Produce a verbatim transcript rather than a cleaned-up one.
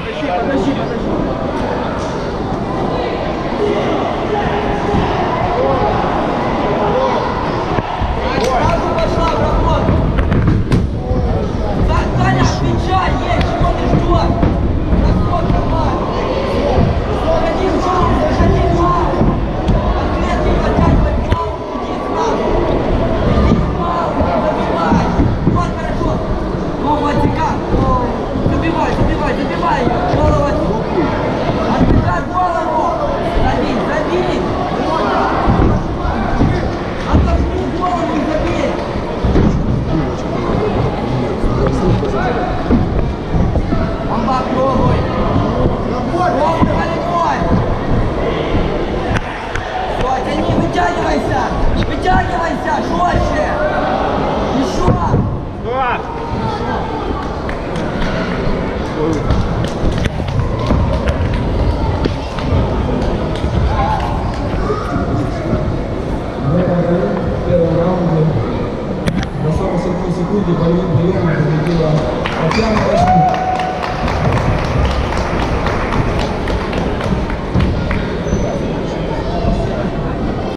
Подожди, подожди. Сразу пошла в работу. Таня, отвечай, есть, чего ты ждешь? Расход нормально. Заходи в шоу, заходи в шоу. Ответки протягивай к малу, иди сразу. Иди к малу, забивай. Вот хорошо. Ну, вот как. Забивай, забивай, забивай ее. Голову отсюда. Отбегай голову. Забей, забей. Отошли голову и забей. Он попробуй. Пробуй, голевой. Все, тяни, вытягивайся. Вытягивайся, жестче. Еще. В первом раунде на сорок седьмой секунде боевым приемом победила Татьяна Рашкина.